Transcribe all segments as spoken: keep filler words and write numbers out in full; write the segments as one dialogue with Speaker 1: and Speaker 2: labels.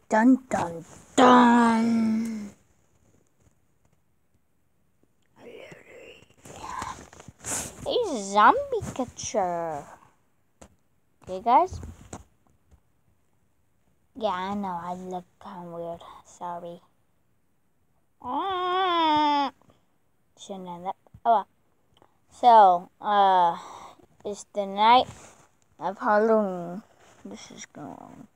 Speaker 1: Dun dun dun. A zombie catcher. Okay, guys? Yeah, I know. I look kind of weird. Sorry. Ah. Shouldn't have that. Oh, well. So, uh, it's the night of Halloween. This is going.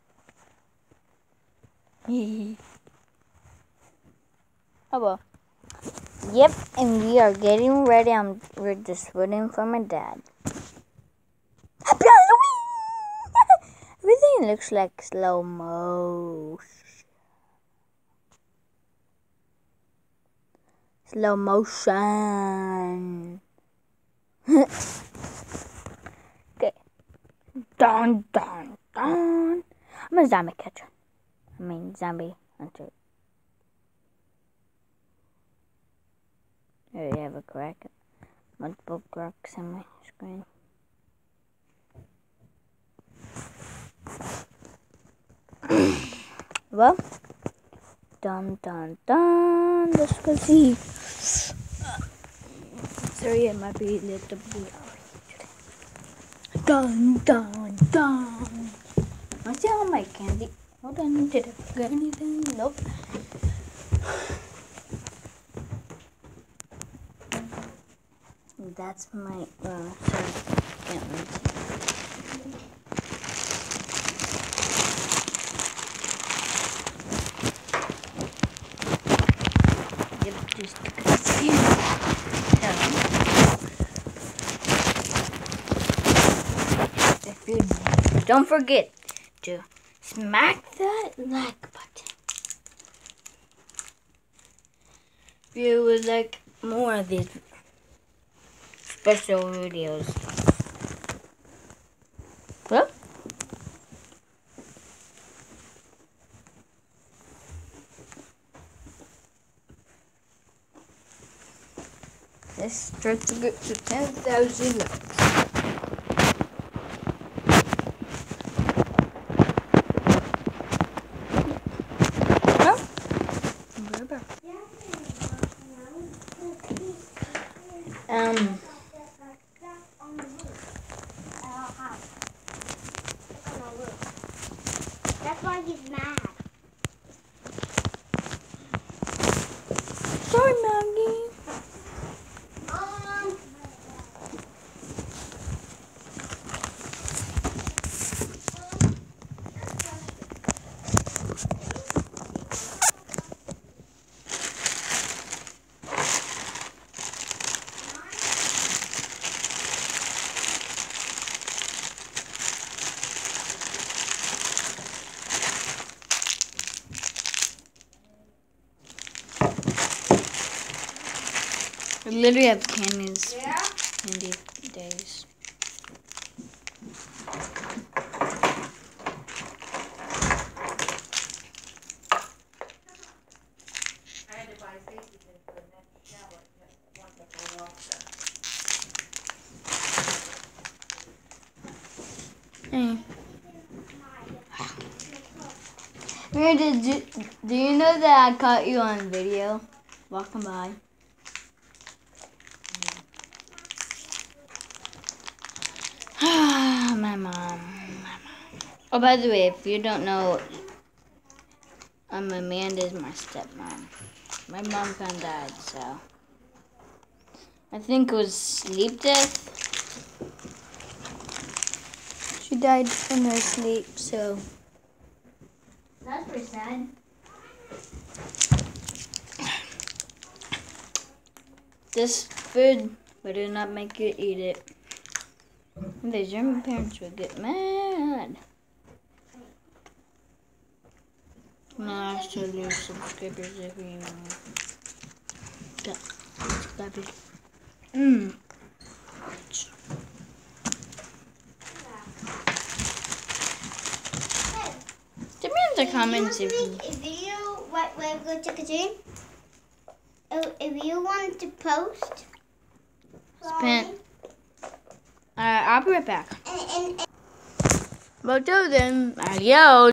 Speaker 1: Oh well. Yep, and we are getting ready. I'm, we're just waiting for my dad. Happy Halloween! Everything looks like slow motion. Slow motion. Okay. Dun dun dun. I'm a zombie catcher. I mean, zombie hunter. I already have a crack. Multiple cracks on my screen. Well, dun dun dun. Let's go see. Sorry, it might be a little bit. Dun dun dun. I see all my candy. Hold on, did I forget anything? Nope. That's my. Uh, sorry, can't really see. Yep, just see. If you don't forget to smack that like button. If you would like more of these special videos. Well, let's start to get to ten thousand likes. Um,
Speaker 2: That's why he's mad.
Speaker 1: Sorry, Maggie.
Speaker 2: Um,
Speaker 1: I literally have candies.
Speaker 2: yeah?
Speaker 1: Candy days.
Speaker 3: I had to buy safety pins for the next shower. Once I go off
Speaker 1: Hey. Mary, did you, do you know that I caught you on video walking by? my mom. My mom. Oh, by the way, if you don't know, um, Amanda's my stepmom. My mom kind of died, so I think it was sleep death. She died in her sleep, so
Speaker 2: That's pretty sad.
Speaker 1: this food better not make you eat it. The German parents would get mad. No, I still lose subscribers if you got subscribers. Mmm. Tell me in the comments if
Speaker 2: you
Speaker 1: you.
Speaker 2: want to make a video right where we go to Kajun? If you want to post,
Speaker 1: Spent. Alright, I'll be right back.
Speaker 2: and, and, and
Speaker 1: Well, till then, adios.